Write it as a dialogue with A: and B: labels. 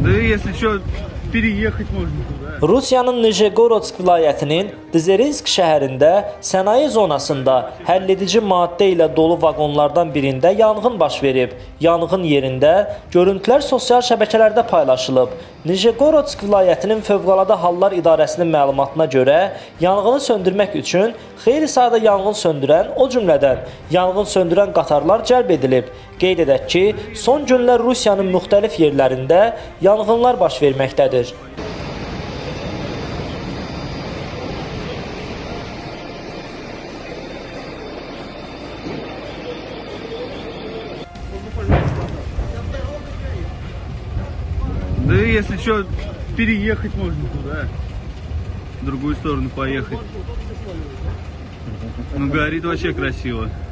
A: Да если что, переехать можно туда.
B: Rusiyanın Nijegorod vilayətinin Dzerinsk şəhərində sənaye zonasında həlledici maddə ilə dolu vaqonlardan birində yanğın baş verib. Yanğın yerində görüntülər sosial şəbəkələrdə paylaşılıb. Nijegorod vilayətinin Fövqəladə Hallar İdarəsinin məlumatına görə yanğını söndürmək üçün xeyli sayda yanğın söndürən, o cümlədən yanğın söndürən qatarlar cəlb edilib. Qeyd edək ki, son günlər Rusiyanın müxtəlif yerlərində yanğınlar baş verməkdədir.
A: Да если что, переехать можно туда. В другую сторону поехать. Ну горит вообще красиво.